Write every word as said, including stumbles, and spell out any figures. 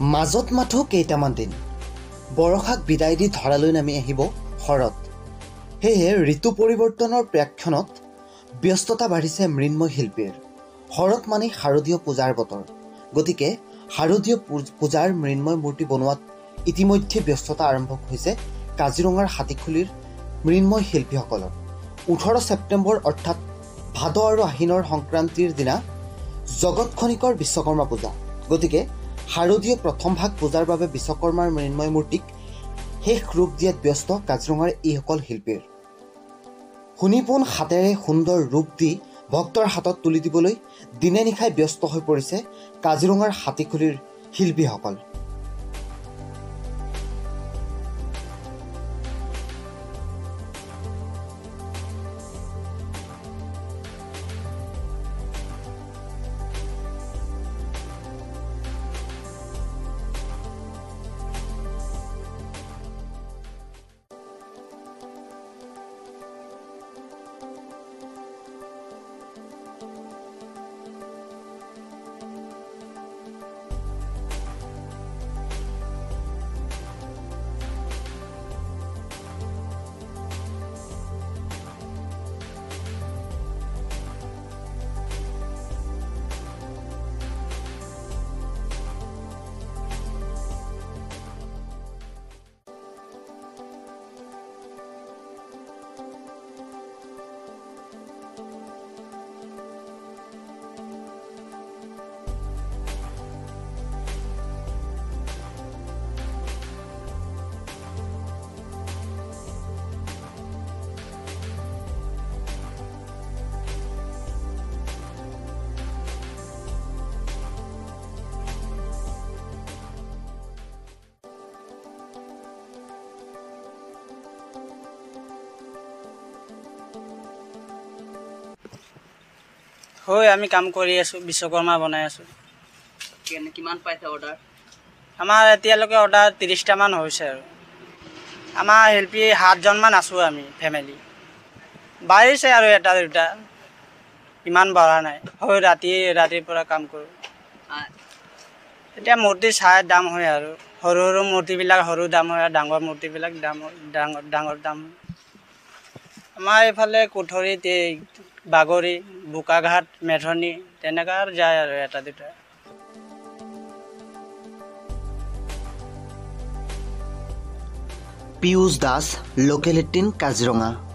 মাজত মাথো কেইটামান দিন বৰষাক বিদায় দি ধৰালৈ নামি আহিব শৰৎ। সেয়ে ঋতু পৰিৱৰ্তনৰ প্ৰেক্ষণত ব্যস্ততা বাঢ়িছে মৃন্ময় শিল্পীৰ। শৰৎ মানে শাৰদীয় পূজাৰ বতৰ, গতিকে শাৰদীয় পূজাৰ মৃন্ময় মূৰ্তি বনোৱাত ইতিমধ্যে ব্যস্ততা আৰম্ভ হৈছে কাজিৰঙাৰ হাতীখুলিৰ মৃন্ময় শিল্পীসকলৰ। ওঠৰ ছেপ্টেম্বৰ অৰ্থাৎ ভাদ আৰু আহিনৰ সংক্ৰান্তিৰ দিনা জগত খনিকৰ বিশ্বকৰ্মা পূজা, গতিকে শাৰদীয় প্ৰথম ভাগ পূজাৰ বাবে বিশ্বকৰ্মাৰ মৃন্ময় মূৰ্তিক শেষ ৰূপ দিয়াত ব্যস্ত কাজিৰঙাৰ এইসকল শিল্পীৰ। শুনিপোন হাতেৰে সুন্দৰ ৰূপ দি ভক্তৰ হাতত তুলি দিবলৈ দিনে নিশাই ব্যস্ত হৈ পৰিছে কাজিৰঙাৰ হাতীখুলিৰ শিল্পীসকল। হয়, আমি কাম কৰি আছোঁ, বিশ্বকৰ্মা বনাই আছোঁ। কিমান পাইছে অৰ্ডাৰ? আমাৰ এতিয়ালৈকে অৰ্ডাৰ ত্ৰিছটামান হৈছে আৰু আমাৰ শিল্পী সাতজনমান আছোঁ আমি ফেমিলি। বাঢ়িছে আৰু এটা দুটা, ইমান বঢ়া নাই। হয়, ৰাতি ৰাতিৰ পৰা কাম কৰোঁ। এতিয়া মূৰ্তি চাই দাম হয় আৰু সৰু সৰু মূৰ্তিবিলাক সৰু দাম হয় আৰু ডাঙৰ মূৰ্তিবিলাক দাম ডাঙৰ ডাঙৰ দাম হয়। আমাৰ এইফালে কুঠৰিত বাগৰি, বোকাঘাট, মেধনি তেনেকুৱা যায় আৰু এটা দুটা। Piyush Das, local eighteen Kaziranga.